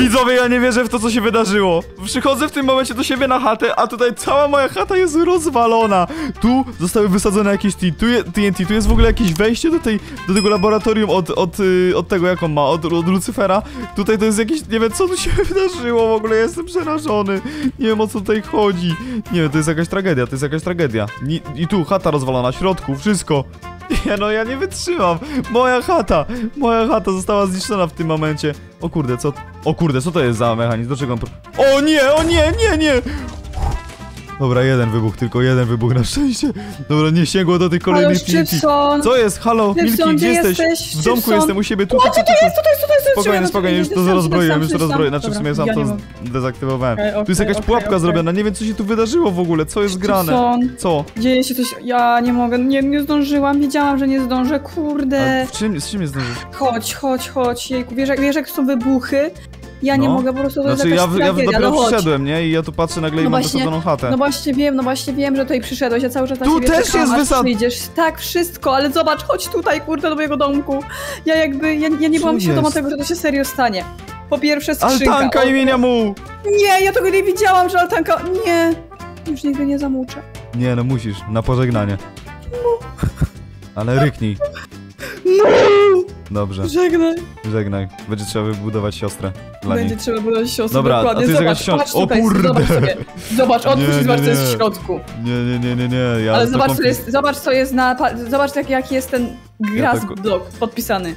Widzowie, ja nie wierzę w to, co się wydarzyło. Przychodzę w tym momencie do siebie na chatę, a tutaj cała moja chata jest rozwalona. Tu zostały wysadzone jakieś TNT, tu jest w ogóle jakieś wejście do tego laboratorium od tego, jak on ma, od Lucyfera. Tutaj to jest jakieś, nie wiem, co tu się wydarzyło, w ogóle jestem przerażony. Nie wiem, o co tutaj chodzi. Nie wiem, to jest jakaś tragedia, to jest jakaś tragedia. I tu chata rozwalona, w środku, wszystko. Nie, no ja nie wytrzymam. Moja chata została zniszczona w tym momencie. O kurde, co to jest za mechanizm? Do czego on... O nie! Dobra, tylko jeden wybuch na szczęście. Dobra, nie sięgło do tych kolejnych TNT. Co jest? Halo, Milki, gdzie jesteś? W domku jestem, u siebie, tutaj. Spokojnie, już to rozbroiłem, Znaczy w sumie sam to dezaktywowałem. Tu jest jakaś pułapka zrobiona, nie wiem, co się tu wydarzyło w ogóle, co jest grane. Co? Dzieje się coś, ja nie mogę, nie zdążyłam, wiedziałam, że nie zdążę, kurde. Z czym nie zdążysz? Chodź, jejku, wiesz jak są wybuchy? Ja nie mogę, po prostu to jest jakaś tragedia, dopiero przyszedłem, nie? I ja tu patrzę nagle i mam wysadzoną chatę. No właśnie wiem, że tutaj przyszedłeś, ja cały czas na tu ciebie też czekam, jest wysad... przyjdziesz. Tak, wszystko, ale zobacz, chodź tutaj, kurde, do mojego domku. Ja nie byłam świadoma tego, że to się serio stanie. Po pierwsze skrzynka. Altanka imienia mu! Nie, ja tego nie widziałam, że altanka... Nie, już nigdy nie zamuczę. Nie, no musisz, na pożegnanie. No. Ale ryknij. No! Dobrze. Żegnaj. Będzie trzeba wybudować siostrę dla niej. Trzeba budować siostrę, dobra, dokładnie. A tu jest jakaś o kurde! Zobacz, otwórz i zobacz, co jest w środku. Nie. Ale zobacz, co jest na... Zobacz, jaki jest ten blok podpisany.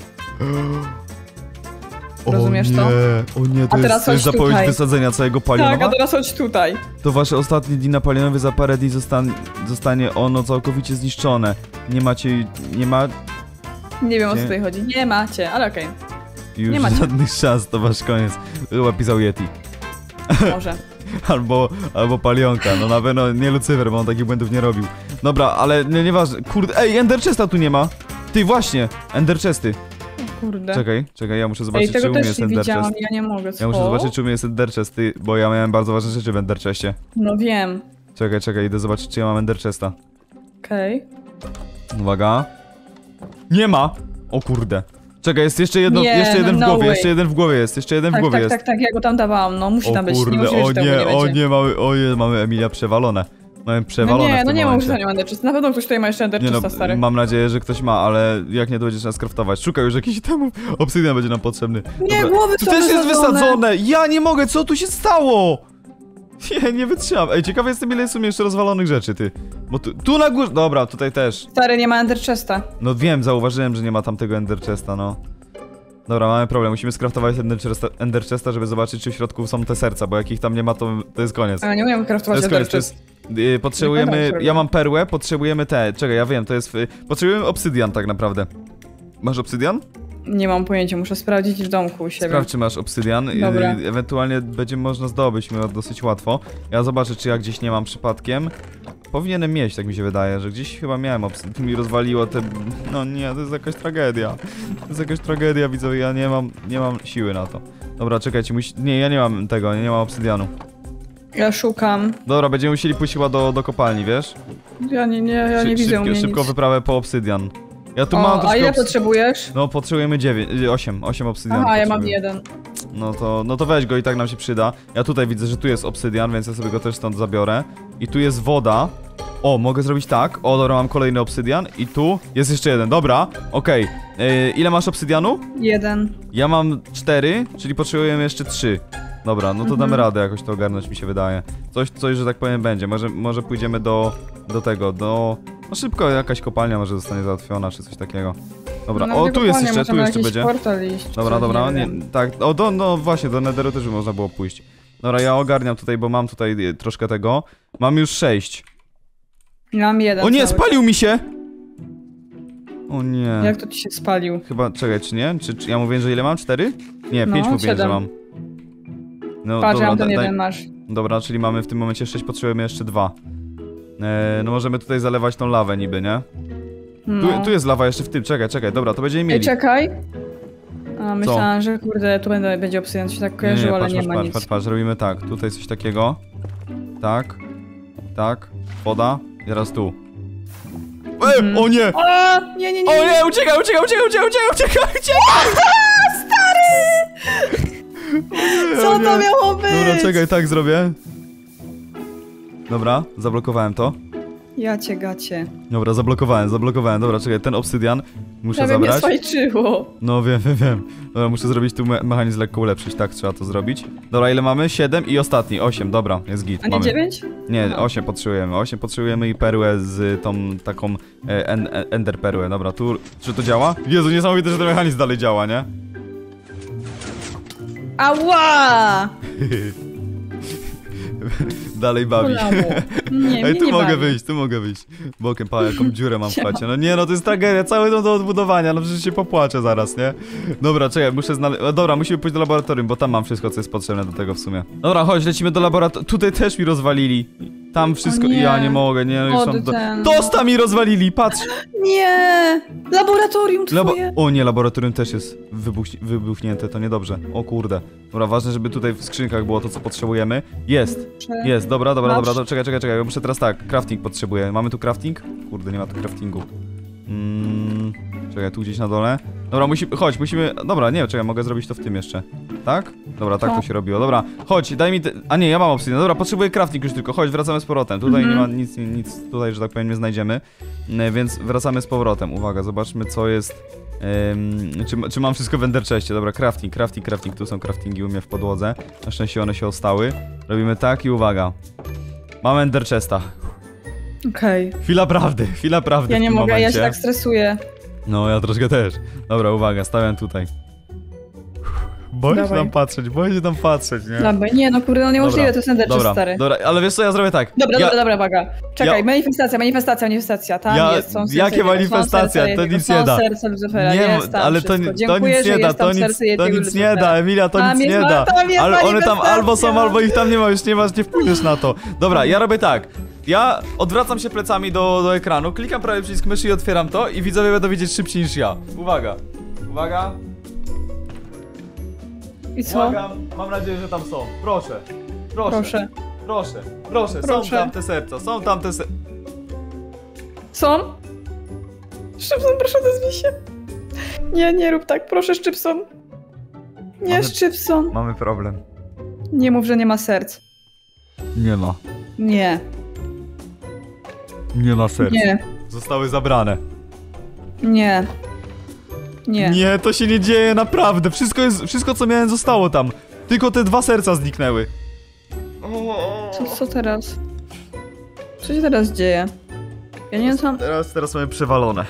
Rozumiesz to? O nie, to jest zapowiedź wysadzenia całego Palionowa? Tak, a teraz chodź tutaj. To wasze ostatnie dni na Palionowie, za parę dni zostanie ono całkowicie zniszczone. Nie ma... Nie wiem, o co tutaj chodzi. Nie macie, ale okej. Już nie macie żadnych szans, to wasz koniec. Chyba pisał Yeti. Może. albo Palionka, no na pewno nie Lucyfer, bo on takich błędów nie robił. Dobra, ale nieważne. Kurde, ej, Ender Chesta tu nie ma. Ty, właśnie, Ender Chesty. Kurde. Czekaj, ja muszę zobaczyć, czy u mnie jest Ender Chest. Ja nie mogę, co? Ja muszę zobaczyć, czy u mnie jest Ender Chest, bo ja miałem bardzo ważne rzeczy w Ender Chestie. No wiem. Czekaj, idę zobaczyć, czy ja mam Ender Chesta. Okej. Uwaga. Nie ma! O kurde. Czekaj, jest jeszcze jeden w głowie, jeszcze jeden w głowie jest. Tak, ja go tam dawałam, no musi tam być. O kurde, mamy Emilia przewalone. Mamy przewalone nie mam używania Enderchesta. Na pewno ktoś tutaj ma jeszcze Enderchesta, stary. Mam nadzieję, że ktoś ma, ale jak nie, to będziesz nas craftować. Szukaj już jakichś itemów. Obsydian będzie nam potrzebny. Nie, głowy tu też jest wysadzone! Ja nie mogę, co tu się stało? Nie wytrzymam. Ej, ciekawy jestem, ile jest w sumie jeszcze rozwalonych rzeczy, ty. Bo tu na górze... Dobra, tutaj też. Stary, nie ma Enderchesta. No wiem, zauważyłem, że nie ma tamtego Enderchesta, no. Dobra, mamy problem. Musimy skraftować Enderchesta, żeby zobaczyć, czy w środku są te serca, bo jak ich tam nie ma, to jest koniec. A nie umiem craftować Enderchest. Potrzebujemy... Ja mam perłę, potrzebujemy te... Czekaj, ja wiem, to jest... Potrzebujemy obsydian tak naprawdę. Masz obsydian? Nie mam pojęcia, muszę sprawdzić w domku u siebie. Sprawdź, czy masz obsydian. Ewentualnie będzie można zdobyć dosyć łatwo. Ja zobaczę, czy ja gdzieś nie mam przypadkiem. Powinienem mieć, tak mi się wydaje, że gdzieś chyba miałem obsydian. Mi rozwaliło te... No nie, to jest jakaś tragedia. To jest jakaś tragedia, widzowie, ja nie mam siły na to. Dobra, czekajcie, nie, ja nie mam tego, nie mam obsydianu. Ja szukam. Dobra, będziemy musieli pójść chyba do kopalni, wiesz? Ja nie widzę u mnie Szybko nic. wyprawę po obsydian. Ja tu mam a ile potrzebujesz? No, potrzebujemy 8 obsydianów. Aha, ja mam 1. No to weź go, i tak nam się przyda. Ja tutaj widzę, że tu jest obsydian, więc ja sobie go też stąd zabiorę. I tu jest woda. O, mogę zrobić tak. O, dobra, mam kolejny obsydian. I tu jest jeszcze jeden, dobra. Okej. Ile masz obsydianu? 1. Ja mam 4, czyli potrzebujemy jeszcze 3. Dobra, no to damy radę jakoś to ogarnąć, mi się wydaje. Coś, że tak powiem, będzie. Może pójdziemy do tego, no szybko, jakaś kopalnia może zostanie załatwiona, czy coś takiego. Dobra, no, tu jest jeszcze będzie. Iść, Dobra, tak, no właśnie, do Netheru też by można było pójść. Dobra, ja ogarniam tutaj, bo mam tutaj troszkę tego. Mam już 6. Mam 1. O nie, spalił mi się! O nie. Jak to ci się spalił? Chyba, czekaj, czy nie? Czy ja mówię, że ile mam? 4? Nie, 5 mówię, że mam. No, patrz, dobra, ten jeden masz. Dobra, czyli mamy w tym momencie 6, potrzebujemy jeszcze 2. No możemy tutaj zalewać tą lawę niby, nie? No. Tu jest lawa jeszcze w tym, czekaj, dobra, to będziemy mieli. Ej, czekaj. A, myślałam, że kurde, tu będzie obsydian, się tak kojarzyło, ale nie ma nic. Patrz, robimy tak, tutaj coś takiego. Tak, woda, i teraz tu. O nie! Nie! O nie, uciekaj! Stary! Co to miało być? Dobra, czekaj, tak zrobię. Dobra, zablokowałem to. Ja cię gacie. Dobra, zablokowałem. Dobra, czekaj, ten obsydian muszę Prawie mnie zabrać. swajczyło. No wiem. Dobra, muszę zrobić tu mechanizm lekko ulepszyć, tak trzeba to zrobić. Dobra, ile mamy? 7 i ostatni, 8, dobra, jest git. A nie mamy. 9? Nie, 8 potrzebujemy. 8 potrzebujemy i perłę z tą taką ender perłę. Dobra, tu, czy to działa? Jezu, niesamowite, że ten mechanizm dalej działa, nie? Ała! Dalej bawi. Bolało. Nie, Ej, mnie tu nie mogę bawi. wyjść, Bokiem, pa, jaką dziurę mam w Siema. chacie. No nie, no to jest tragedia, cały dom do odbudowania, no przecież się popłaczę zaraz, nie? Dobra, czekaj, muszę znaleźć... Dobra, musimy pójść do laboratorium, bo tam mam wszystko, co jest potrzebne do tego w sumie. Dobra, chodź, lecimy do laboratorium. Tutaj też mi rozwalili. Tam wszystko... nie. Ja nie mogę, nie, no już mam... Ten. Tosta mi rozwalili, patrz! Nie! Laboratorium twoje! O nie, laboratorium też jest wybuchnięte, to niedobrze. O kurde. Dobra, ważne, żeby tutaj w skrzynkach było to, co potrzebujemy. Jest, dobra, czekaj, ja muszę teraz tak, crafting potrzebuję. Mamy tu crafting? Kurde, nie ma tu craftingu. Czekaj, tu gdzieś na dole. Dobra, musimy... Dobra, nie, czekaj, mogę zrobić to w tym jeszcze. Tak? Dobra, tak to się robiło. Dobra, chodź, daj mi... A nie, ja mam obsydian. Dobra, potrzebuję crafting już tylko. Chodź, wracamy z powrotem. Tutaj nie ma nic tutaj, że tak powiem, nie znajdziemy. Więc wracamy z powrotem. Uwaga, zobaczmy, co jest... Czy mam wszystko w ender chestie? Dobra, crafting. Tu są craftingi u mnie w podłodze. Na szczęście one się ostały. Robimy tak i uwaga. Mam ender chesta. Okej. Chwila prawdy Ja w nie tym mogę, ja momencie. się tak stresuję. No, ja troszkę też. Dobra, uwaga, stawiam tutaj. Boję się Dawaj. tam patrzeć, nie? Dobra, nie no kurde, no niemożliwe, to jest enderczy stary. Dobra, ale wiesz co, ja zrobię tak. Dobra, waga. Czekaj, manifestacja. Tam jest, są serce. Jakie manifestacja? To nic nie da. Serce Lucifera, Nie, jest tam ale to wszystko. nic Dziękuję, że nie da, jest tam to serce nic Yetiego nie Lucifera. da, Emilia, to Tam nic jest nie da. tam jest Ale one tam manifestacja. albo są, albo ich tam nie ma, już nie wpłyniesz na to. Dobra, ja robię tak. Ja odwracam się plecami do ekranu, klikam prawy przycisk myszy i otwieram to i widzowie będą widzieć szybciej niż ja. Uwaga. I co? Mam nadzieję, że tam są. Proszę. Są tam te serca. Są? Szczypson, proszę odezwij się. Nie rób tak, proszę Szczypson. Nie, Szczypson. Mamy problem. Nie mów, że nie ma serc. Nie ma. Nie. Nie ma serc. Nie. Zostały zabrane. Nie. Nie, to się nie dzieje naprawdę. Wszystko co miałem zostało tam. Tylko te 2 serca zniknęły. Co teraz? Co się teraz dzieje? Ja nie wiem co... Teraz mamy przewalone.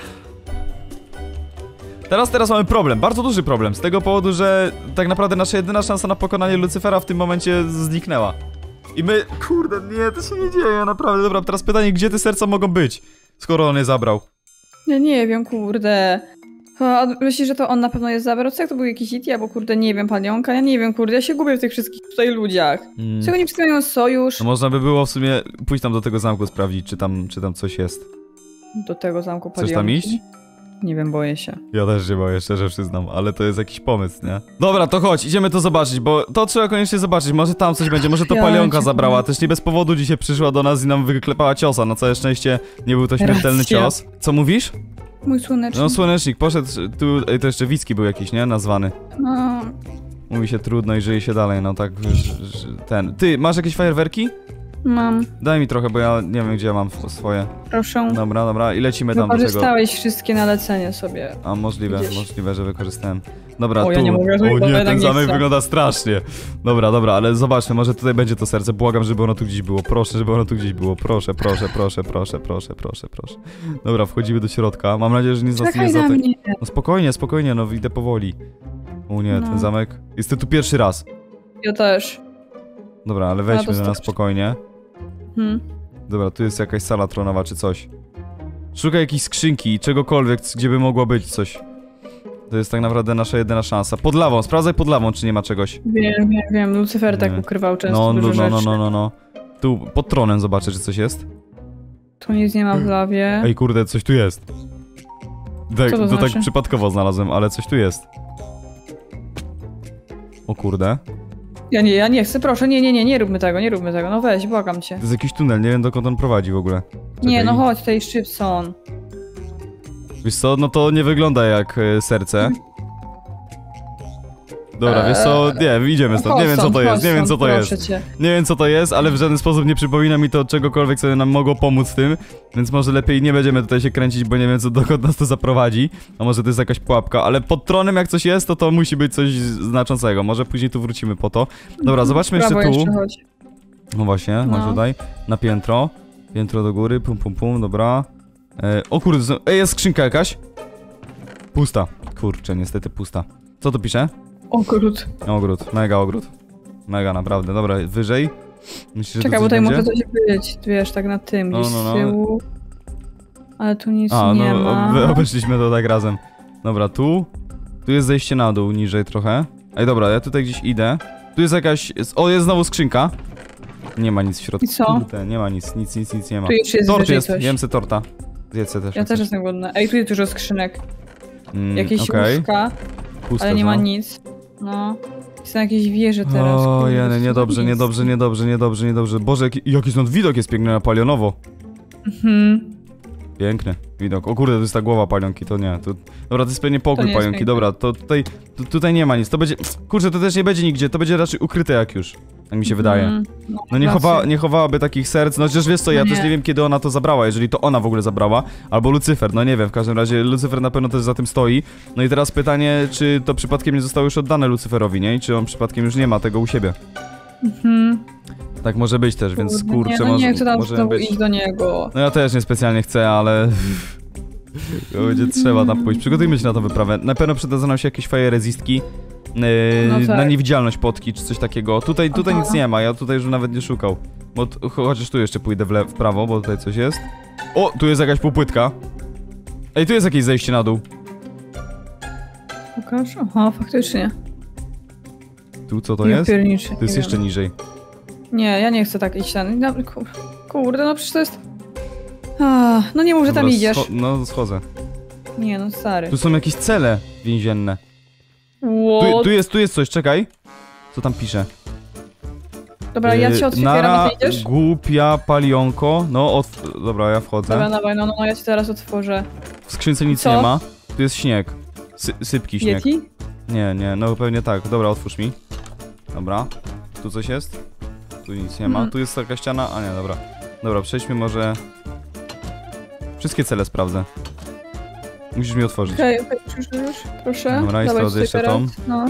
Teraz mamy problem, bardzo duży problem. Z tego powodu, że tak naprawdę nasza jedyna szansa na pokonanie Lucyfera w tym momencie zniknęła. I my... Kurde, nie, to się nie dzieje, naprawdę. Dobra, teraz pytanie, gdzie te serca mogą być? Skoro on je zabrał. Ja nie wiem, kurde. A myślisz, że to on na pewno jest zabrał? Co jak to był jakiś Yeti, albo kurde, nie wiem, palionka? Ja nie wiem, kurde, ja się gubię w tych wszystkich tutaj ludziach. Czego nie przedstawiają sojusz? No można by było w sumie pójść tam do tego zamku sprawdzić, czy tam coś jest. Do tego zamku palionki. Chcesz tam iść? Nie wiem, boję się. Ja też się boję, szczerze przyznam, ale to jest jakiś pomysł, nie? Dobra, to chodź, idziemy to zobaczyć, bo to trzeba koniecznie zobaczyć, może tam coś będzie, może to Ja palionka cię zabrała, też nie bez powodu dzisiaj przyszła do nas i nam wyklepała ciosa, na całe szczęście nie był to śmiertelny Racja. cios. Co mówisz? Mój słoneczny. No słonecznik, poszedł, tu, to jeszcze Wicki był jakiś, nie? Nazwany. No, Mówi się trudno i żyje się dalej, no tak, ten. Ty, masz jakieś fajerwerki? mam. Daj mi trochę, bo ja nie wiem, gdzie ja mam swoje. Proszę. Dobra, i lecimy tam do tego. Wykorzystałeś wszystkie na lecenie sobie. A możliwe, Widzisz. że wykorzystałem. Dobra, O, tu. ja nie mogę, O bo nie, jednak ten nie zamek chcę. wygląda strasznie. Dobra, ale zobaczmy, może tutaj będzie to serce. Błagam, żeby ono tu gdzieś było. Proszę, żeby ono tu gdzieś było. Proszę. Dobra, wchodzimy do środka. Mam nadzieję, że nic nas nie Czekaj na zatek. mnie. No spokojnie, no idę powoli. O nie, No. ten zamek. Jestem tu pierwszy raz. Ja też. Dobra, ale wejdźmy to na strasznie. spokojnie. Dobra, tu jest jakaś sala tronowa czy coś. Szukaj jakiejś skrzynki, czegokolwiek, gdzie by mogło być coś. To jest tak naprawdę nasza jedyna szansa. Pod lawą, sprawdzaj pod lawą, czy nie ma czegoś. Wiem. Lucyfer tak Nie. ukrywał często dużo rzeczy. No. Tu, pod tronem zobaczę, czy coś jest. Tu nic nie ma w lawie. Ej, kurde, coś tu jest. Tak, Co to to znaczy? tak przypadkowo znalazłem, ale coś tu jest. O kurde. Ja nie chcę, proszę, nie róbmy tego, no weź, błagam cię. To jest jakiś tunel, nie wiem dokąd on prowadzi w ogóle. Nie, Czekaj. no chodź tutaj, Szczypson. Wiesz co, no to nie wygląda jak serce. Dobra, wiesz co, nie, idziemy stąd, nie wiem co to jest, nie wiem co to jest. Nie wiem co to jest, ale w żaden sposób nie przypomina mi to czegokolwiek, co nam mogło pomóc w tym, więc może lepiej nie będziemy tutaj się kręcić, bo nie wiem dokąd nas to zaprowadzi. A może to jest jakaś pułapka, ale pod tronem jak coś jest, to musi być coś znaczącego, może później tu wrócimy po to. Dobra, zobaczmy jeszcze tu. No właśnie, chodź tutaj, na piętro. Piętro do góry, pum pum pum, dobra. O kurde, jest skrzynka jakaś? Pusta, kurczę, niestety pusta. Co tu pisze? Ogród. Ogród, mega ogród. Mega, naprawdę. Dobra, wyżej. Myślisz, że czekaj, bo tutaj może coś być, wiesz, tak na tym, gdzieś z tyłu. Ale tu nic nie ma. Obeszliśmy to tak razem. Dobra, tu jest zejście na dół, niżej trochę. Ej, dobra, ja tutaj gdzieś idę. Tu jest jakaś... O, jest znowu skrzynka. Nie ma nic w środku. I co? Kurde, nie ma nic nie ma. Tu jeszcze jest tort jest, coś. jem se torta. Zjedzę też. Ja też jestem głodna. Ej, tu jest dużo skrzynek. Jakieś łóżka, puste, ale nie ma nic. No. Są jakieś wieże teraz. O, jene, niedobrze. Boże, jaki stąd widok jest piękny na palionowo. Piękny widok. O kurde, to jest ta głowa palionki, to nie. Dobra, to jest pewnie pokój palionki, dobra, to tutaj nie ma nic. To będzie... Kurczę, to też nie będzie nigdzie, to będzie raczej ukryte jak już. Tak mi się wydaje. No nie chowałaby takich serc, no chociaż wiesz co, ja też nie wiem kiedy ona to zabrała, jeżeli to ona w ogóle zabrała. Albo Lucyfer, no nie wiem, w każdym razie Lucyfer na pewno też za tym stoi. No i teraz pytanie, czy to przypadkiem nie zostało już oddane Lucyferowi, nie? I czy on przypadkiem już nie ma tego u siebie. Tak może być też, więc kurczę, nie chcę tam znowu iść do niego. No ja też niespecjalnie chcę, ale... będzie trzeba tam pójść. Przygotujmy się na tą wyprawę. Na pewno przydadzą nam się jakieś fire resistki. Na niewidzialność potki, czy coś takiego. Tutaj nic nie ma, ja tutaj już nawet nie szukał. Bo chociaż tu jeszcze pójdę w prawo, bo tutaj coś jest. O, tu jest jakaś półpłytka. Ej, tu jest jakieś zejście na dół. Pokaż? Aha, faktycznie. Tu co to jest? To jest jeszcze niżej. Nie, ja nie chcę tak iść tam. Kurde, no przecież to jest... no nie mów, że tam idziesz. No, schodzę. Nie, no stary. Tu są jakieś cele więzienne. Tu jest coś, czekaj. Co tam pisze? Dobra, ja cię otwieram, a ty idziesz? Głupia palionko. No, dobra, ja wchodzę. Dobra, dawaj, no, ja cię teraz otworzę. W skrzynce nic nie ma. Tu jest śnieg. Sypki śnieg. Yeti? Nie, no pewnie tak. Dobra, otwórz mi. Dobra. Tu coś jest? Tu nic nie ma. Tu jest taka ściana. A nie, dobra. Dobra, przejdźmy może... Wszystkie cele sprawdzę. Musisz mi otworzyć. Okej, już, proszę. Dobra, i sprawdzę jeszcze tą. No.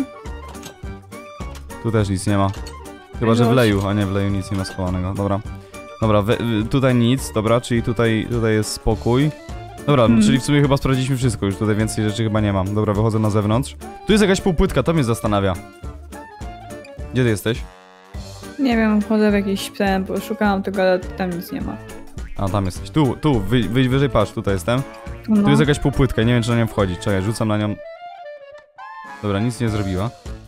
Tu też nic nie ma. Chyba, że w leju, a nie, w leju nic nie ma schowanego. Dobra, tutaj nic, dobra, czyli tutaj jest spokój. Dobra, czyli w sumie chyba sprawdziliśmy wszystko, już tutaj więcej rzeczy chyba nie mam. Dobra, wychodzę na zewnątrz. Tu jest jakaś półpłytka, to mnie zastanawia. Gdzie ty jesteś? Nie wiem, wchodzę w jakiś ptem, bo szukałam tego, ale tam nic nie ma. A, tam jesteś. Tu, wyjdź wyżej, patrz, tutaj jestem. Tu jest jakaś półpłytka, nie wiem, czy na nią wchodzić. Czekaj, rzucam na nią. Dobra, nic nie zrobiła.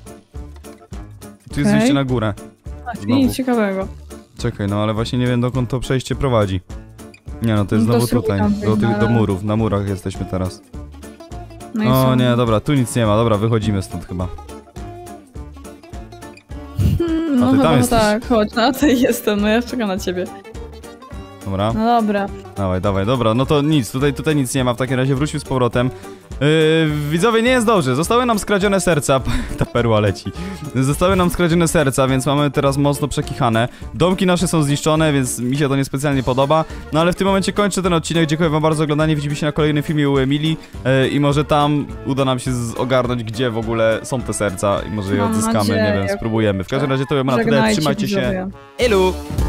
Tu jest wyjście na górę. Nic ciekawego. Czekaj, no ale właśnie nie wiem, dokąd to przejście prowadzi. Nie no, to jest znowu tutaj, do murów, na murach jesteśmy teraz. No nie, dobra, tu nic nie ma, dobra, wychodzimy stąd chyba. No chyba tak, chodź, no to jestem, no ja czekam na ciebie. Dobra. No dobra. Dawaj, dobra, no to nic, tutaj nic nie ma, w takim razie wróćmy z powrotem. Widzowie, nie jest dobrze, zostały nam skradzione serca, ta perła leci. Zostały nam skradzione serca, więc mamy teraz mocno przekichane. Domki nasze są zniszczone, więc mi się to niespecjalnie podoba. No ale w tym momencie kończę ten odcinek, dziękuję wam bardzo za oglądanie, widzimy się na kolejnym filmie u Emilii. I może tam uda nam się ogarnąć, gdzie w ogóle są te serca i może je odzyskamy, nie wiem, spróbujemy. W każdym razie to ja na tyle, trzymajcie się. Elu!